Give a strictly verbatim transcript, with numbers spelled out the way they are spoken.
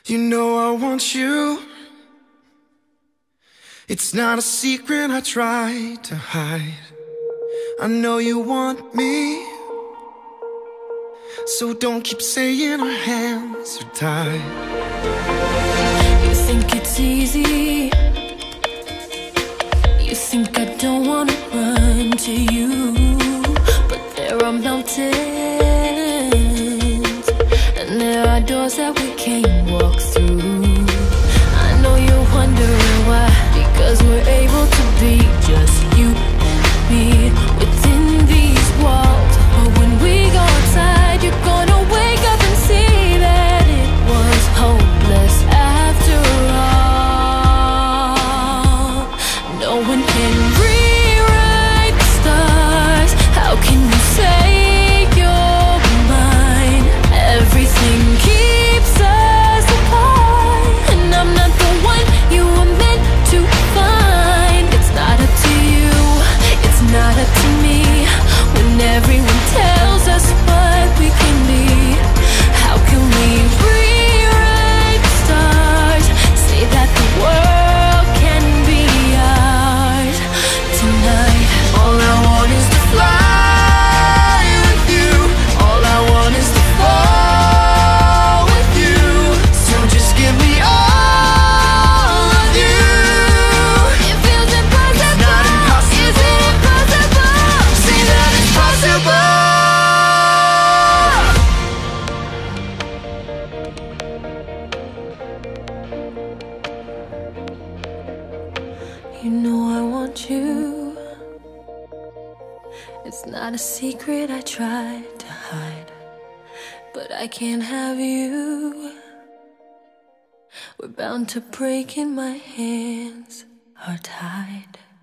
You know I want you. It's not a secret I try to hide. I know you want me, so don't keep saying our hands are tied. You think it's easy. You think I don't wanna run to you, but there are mountains and there are doors that we can't walk through. I know you're wondering why, because we're able to be just you and me within these walls. But when we go outside, you're gonna wake up and see that it was hopeless after all. No one can rewrite the stars. How can you say you're mine? Everything keeps us apart, and I'm not the one you were meant to find. It's not up to you, it's not up to me, when everyone tells us what we can be. How can we rewrite the stars? Say that the world can be ours tonight. All I want is to fly with you. All I want is to fall with you. So just give me all of you. It feels impossible. It's not impossible. Is it impossible? Say that it's possible. You know I want you. It's not a secret I tried to hide, but I can't have you. We're bound to break and my hands are tied.